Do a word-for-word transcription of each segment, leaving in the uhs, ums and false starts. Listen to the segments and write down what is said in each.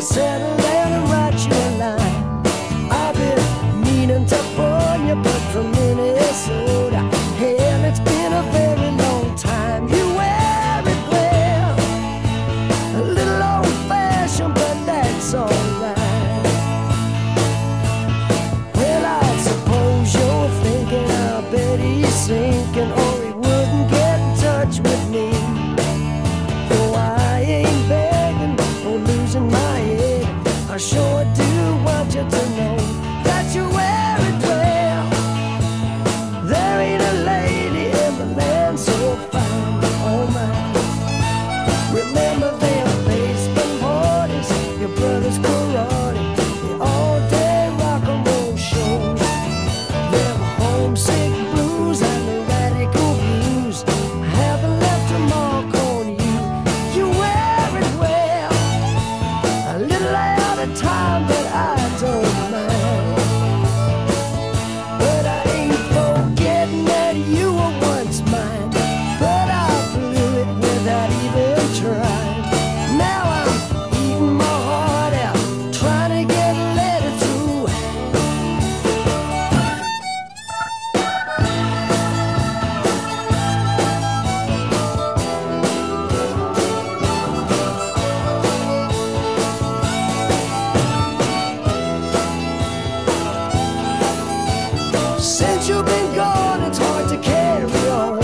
settle down and write you a line. I've been meaning to phone you, but from Minnesota. Hell, it's been a very long time. You wear it well, a little old-fashioned, but that's alright. Well, I suppose you're thinking, I bet he's sinking, or he wouldn't get in touch with me. Though I ain't begging or losing my head, I sure do want you to know that you wear it well. There ain't a lady in the land so fine, oh my. Remember them baseball parties, your brother's karate, the all-day rock and roll shows, them homesick blues and the radical views haven't left a mark on you. You wear it well, a little out of time, but I don't mind. But I ain't forgetting that you were once mine, but I blew it without even trying. Now I'm eating my heart out, trying to get a letter through. Since you've been gone, it's hard to carry on.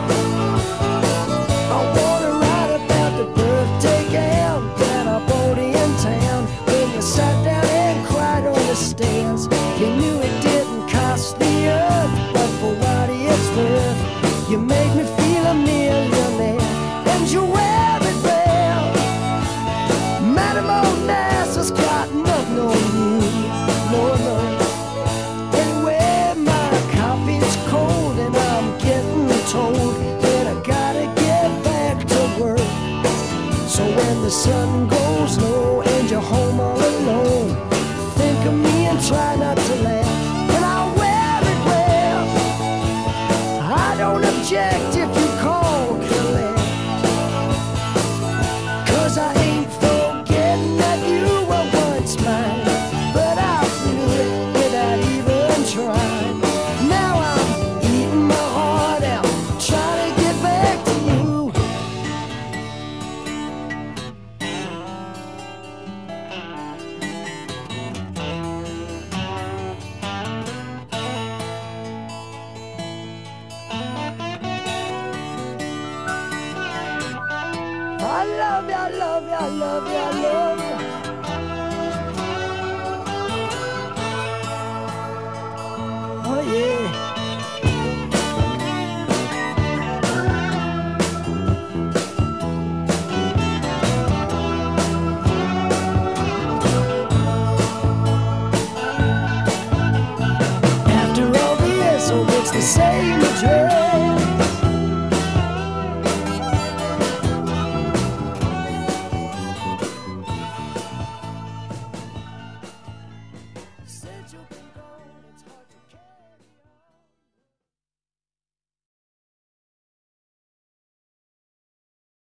I wanna write about the birthday gown that I bought in town when you sat down and cried on the stairs. You knew it didn't cost the earth, but for what it's worth, you made me feel a millionaire, and you wear it well. Madam Onassis got nothing on you, no, no. Anyway, my coffee's cold and I'm getting told that I gotta get back to work. So when the sun goes low and you're home all alone, think of me and try not to laugh. And I wear it well, I don't object if you call collect, 'cause I ain't forgetting that you were once mine, but I blew it without even trying. Now I'm eating my heart out, trying to get back to you. I love you, I love you, I love you, I love you. Oh yeah. After all the years, so it's the same address.